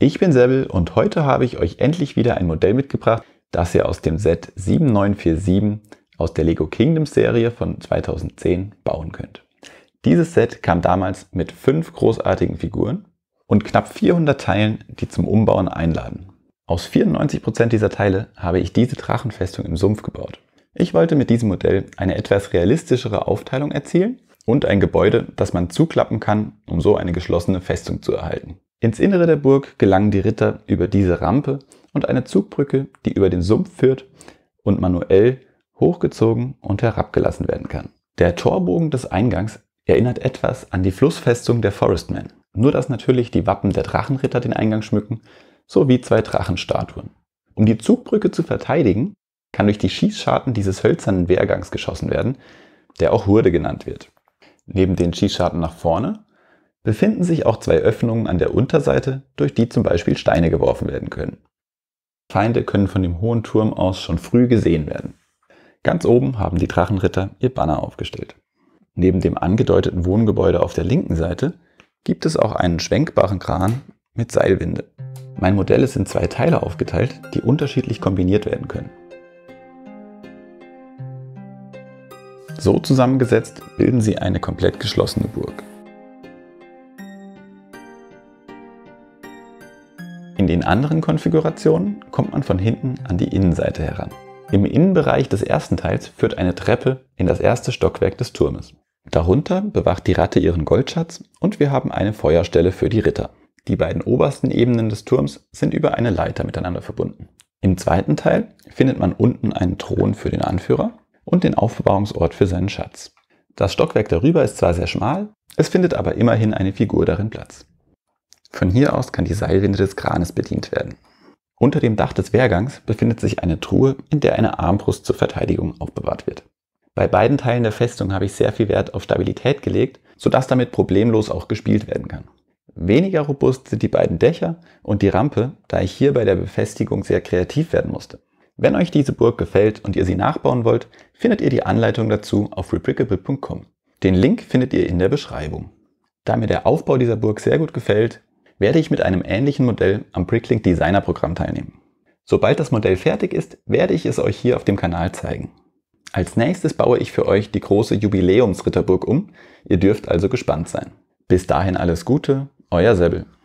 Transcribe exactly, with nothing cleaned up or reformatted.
Ich bin Sebel und heute habe ich euch endlich wieder ein Modell mitgebracht, das ihr aus dem Set sieben neun vier sieben aus der Lego Kingdoms Serie von zweitausendzehn bauen könnt. Dieses Set kam damals mit fünf großartigen Figuren und knapp vierhundert Teilen, die zum Umbauen einladen. Aus vierundneunzig Prozent dieser Teile habe ich diese Drachenfestung im Sumpf gebaut. Ich wollte mit diesem Modell eine etwas realistischere Aufteilung erzielen und ein Gebäude, das man zuklappen kann, um so eine geschlossene Festung zu erhalten. Ins Innere der Burg gelangen die Ritter über diese Rampe und eine Zugbrücke, die über den Sumpf führt und manuell hochgezogen und herabgelassen werden kann. Der Torbogen des Eingangs erinnert etwas an die Flussfestung der Forestmen, nur dass natürlich die Wappen der Drachenritter den Eingang schmücken, sowie zwei Drachenstatuen. Um die Zugbrücke zu verteidigen, kann durch die Schießscharten dieses hölzernen Wehrgangs geschossen werden, der auch Hurde genannt wird. Neben den Schießscharten nach vorne befinden sich auch zwei Öffnungen an der Unterseite, durch die zum Beispiel Steine geworfen werden können. Feinde können von dem hohen Turm aus schon früh gesehen werden. Ganz oben haben die Drachenritter ihr Banner aufgestellt. Neben dem angedeuteten Wohngebäude auf der linken Seite gibt es auch einen schwenkbaren Kran mit Seilwinde. Mein Modell ist in zwei Teile aufgeteilt, die unterschiedlich kombiniert werden können. So zusammengesetzt bilden sie eine komplett geschlossene Burg. In den anderen Konfigurationen kommt man von hinten an die Innenseite heran. Im Innenbereich des ersten Teils führt eine Treppe in das erste Stockwerk des Turmes. Darunter bewacht die Ratte ihren Goldschatz und wir haben eine Feuerstelle für die Ritter. Die beiden obersten Ebenen des Turms sind über eine Leiter miteinander verbunden. Im zweiten Teil findet man unten einen Thron für den Anführer und den Aufbewahrungsort für seinen Schatz. Das Stockwerk darüber ist zwar sehr schmal, es findet aber immerhin eine Figur darin Platz. Von hier aus kann die Seilwinde des Kranes bedient werden. Unter dem Dach des Wehrgangs befindet sich eine Truhe, in der eine Armbrust zur Verteidigung aufbewahrt wird. Bei beiden Teilen der Festung habe ich sehr viel Wert auf Stabilität gelegt, sodass damit problemlos auch gespielt werden kann. Weniger robust sind die beiden Dächer und die Rampe, da ich hier bei der Befestigung sehr kreativ werden musste. Wenn euch diese Burg gefällt und ihr sie nachbauen wollt, findet ihr die Anleitung dazu auf rebrickable punkt com. Den Link findet ihr in der Beschreibung. Da mir der Aufbau dieser Burg sehr gut gefällt, werde ich mit einem ähnlichen Modell am Bricklink Designer Programm teilnehmen. Sobald das Modell fertig ist, werde ich es euch hier auf dem Kanal zeigen. Als nächstes baue ich für euch die große Jubiläumsritterburg um, ihr dürft also gespannt sein. Bis dahin alles Gute, euer Sebel.